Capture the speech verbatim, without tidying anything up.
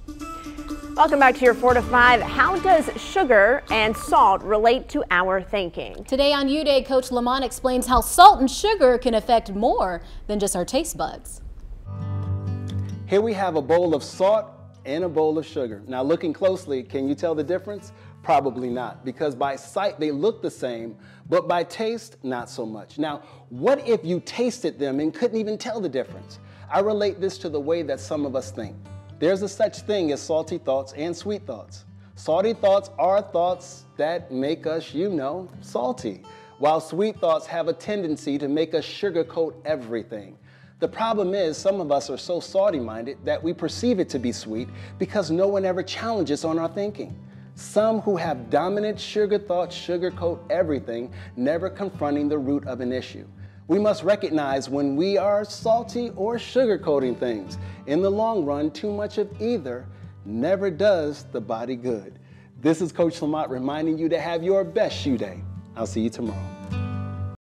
Welcome back to your four to five. How does sugar and salt relate to our thinking? Today on U Day, Coach Lamont explains how salt and sugar can affect more than just our taste buds. Here we have a bowl of salt and a bowl of sugar. Now looking closely, can you tell the difference? Probably not, because by sight they look the same, but by taste, not so much. Now, what if you tasted them and couldn't even tell the difference? I relate this to the way that some of us think. There's a such thing as salty thoughts and sweet thoughts. Salty thoughts are thoughts that make us, you know, salty, while sweet thoughts have a tendency to make us sugarcoat everything. The problem is some of us are so salty-minded that we perceive it to be sweet because no one ever challenges on our thinking. Some who have dominant sugar thoughts sugarcoat everything, never confronting the root of an issue. We must recognize when we are salty or sugarcoating things. In the long run, too much of either never does the body good. This is Coach Lamont reminding you to have your best shoe day. I'll see you tomorrow.